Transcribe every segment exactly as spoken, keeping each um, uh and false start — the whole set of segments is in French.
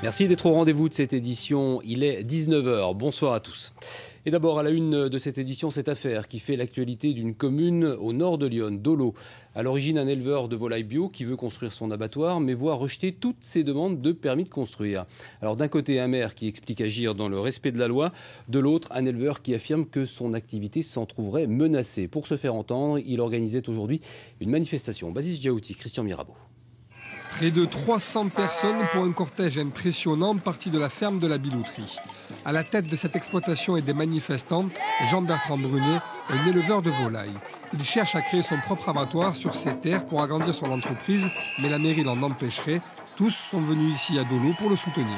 Merci d'être au rendez-vous de cette édition. Il est dix-neuf heures. Bonsoir à tous. Et d'abord, à la une de cette édition, cette affaire qui fait l'actualité d'une commune au nord de Lyon, Dolo. À l'origine, un éleveur de volailles bio qui veut construire son abattoir, mais voit rejeter toutes ses demandes de permis de construire. Alors d'un côté, un maire qui explique agir dans le respect de la loi, de l'autre, un éleveur qui affirme que son activité s'en trouverait menacée. Pour se faire entendre, il organisait aujourd'hui une manifestation. Basis Djaouti, Christian Mirabeau. Près de trois cents personnes pour un cortège impressionnant parti de la ferme de la Bilouterie. À la tête de cette exploitation et des manifestants, Jean-Bertrand Brunet, un éleveur de volailles. Il cherche à créer son propre abattoir sur ses terres pour agrandir son entreprise, mais la mairie l'en empêcherait. Tous sont venus ici à Dolo pour le soutenir.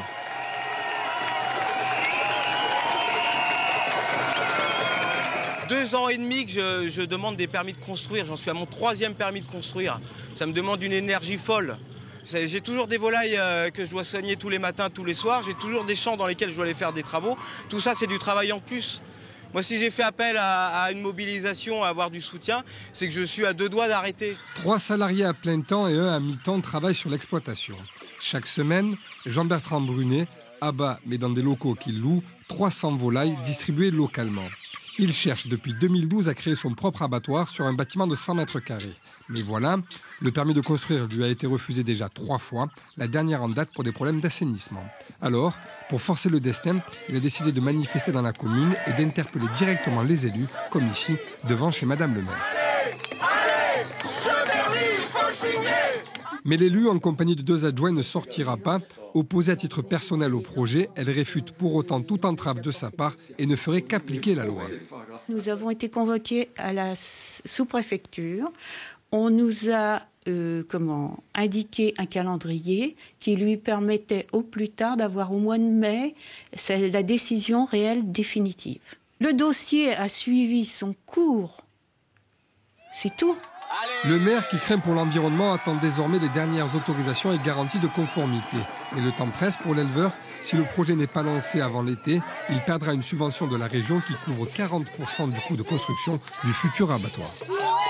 Deux ans et demi que je, je demande des permis de construire. J'en suis à mon troisième permis de construire. Ça me demande une énergie folle. J'ai toujours des volailles que je dois soigner tous les matins, tous les soirs. J'ai toujours des champs dans lesquels je dois aller faire des travaux. Tout ça, c'est du travail en plus. Moi, si j'ai fait appel à, à une mobilisation, à avoir du soutien, c'est que je suis à deux doigts d'arrêter. Trois salariés à plein temps et un à mi-temps travaillent sur l'exploitation. Chaque semaine, Jean-Bertrand Brunet abat, mais dans des locaux qu'il loue, trois cents volailles distribuées localement. Il cherche depuis deux mille douze à créer son propre abattoir sur un bâtiment de cent mètres carrés. Mais voilà, le permis de construire lui a été refusé déjà trois fois, la dernière en date pour des problèmes d'assainissement. Alors, pour forcer le destin, il a décidé de manifester dans la commune et d'interpeller directement les élus, comme ici, devant chez Madame le maire. Allez, ce permis, il faut le signer. Mais l'élu, en compagnie de deux adjoints, ne sortira pas. Opposée à titre personnel au projet, elle réfute pour autant toute entrave de sa part et ne ferait qu'appliquer la loi. Nous avons été convoqués à la sous-préfecture. On nous a euh, comment, indiqué un calendrier qui lui permettait au plus tard d'avoir au mois de mai la décision réelle définitive. Le dossier a suivi son cours. C'est tout. Le maire, qui craint pour l'environnement, attend désormais les dernières autorisations et garanties de conformité. Mais le temps presse pour l'éleveur. Si le projet n'est pas lancé avant l'été, il perdra une subvention de la région qui couvre quarante pour cent du coût de construction du futur abattoir.